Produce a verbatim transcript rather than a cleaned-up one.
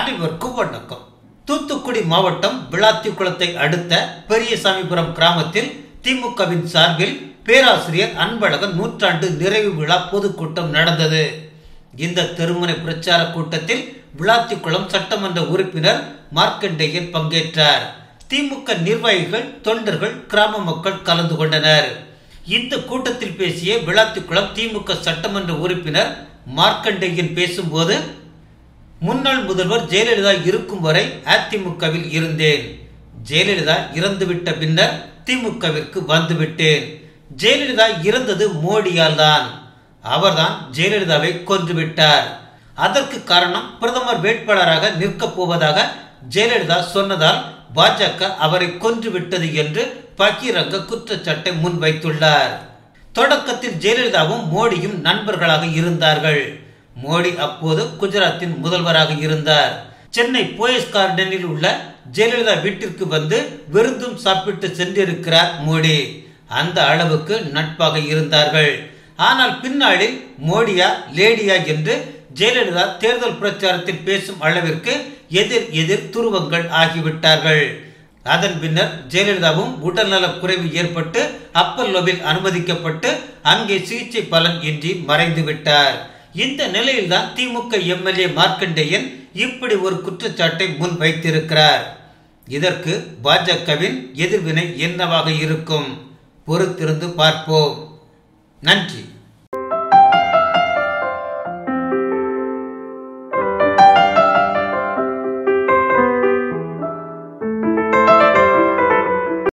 அனைவருக்கும் வணக்கம். தூத்துக்குடி மாவட்டம் விளாத்திக்குளத்தை அடுத்த பெரியசாமிபுரம் கிராமத்தில் திமுகவின் சார்பில் பேராசிரியர் அன்பழகன் நூற்றாண்டு நிறைவு விழா பொதுக்கூட்டம் நடந்தது. இந்த திருமுனை பிரச்சார கூட்டத்தில் விளாத்திக்குளம் சட்டமன்ற உறுப்பினர் மார்க்கண்டேயன் பங்கேற்றார். திமுக நிர்வாகிகள், தொண்டர்கள், கிராம மக்கள் கலந்து கொண்டனர். இந்த கூட்டத்தில் பேசிய விளாத்திக்குளம் திமுக சட்டமன்ற உறுப்பினர் மார்க்கண்டேயன் பேசும்போது, முன்னாள் முதல்வர் ஜெயலலிதா இருக்கும் வரை அதிமுகவில் இருந்தேன். ஜெயலலிதா இறந்துவிட்ட பின்னர் திமுகவிற்கு வந்துவிட்டேன். ஜெயலலிதா இறந்தது மோடியால் தான். அவர்தான் ஜெயலலிதாவை கொன்றுவிட்டார். அதற்கு காரணம் பிரதமர் வேட்பாளராக நிற்கப் போவதாக ஜெயலலிதா சொன்னதால் பாஜக அவரை கொன்றுவிட்டது என்று பகிரங்க குற்றச்சாட்டை முன்வைத்துள்ளார். தொடக்கத்தில் ஜெயலலிதாவும் மோடியும் நண்பர்களாக இருந்தார்கள். மோடி அப்போது குஜராத்தின் முதல்வராக இருந்தார். சென்னை போயஸ் கார்டனில் உள்ள ஜெயலலிதா வீட்டிற்கு வந்து விருந்தும் சாப்பிட்டு சென்றிருக்கிறார் மோடி. அந்த அளவுக்கு நட்பாக இருந்தார்கள். ஆனால் பின்னாளில் மோடியா லேடியா என்று ஜெயலலிதா தேர்தல் பிரச்சாரத்தில் பேசும் அளவிற்கு எதிர் எதிர் துருவங்கள் ஆகிவிட்டார்கள். அதன் பின்னர் ஜெயலலிதாவும் உடல்நலக் குறைவு ஏற்பட்டு அப்பல்லோவில் அனுமதிக்கப்பட்டு அங்கே சிகிச்சை பலன் இன்றி மறைந்து விட்டார். இந்த நிலையில்தான் திமுக எம்எல்ஏ மார்க்கண்டேயன் இப்படி ஒரு குற்றச்சாட்டை முன் வைத்திருக்கிறார். இதற்கு பாஜகவின் எதிர்வினை என்னவாக இருக்கும்? பொறுத்திருந்து பார்ப்போம். நன்றி.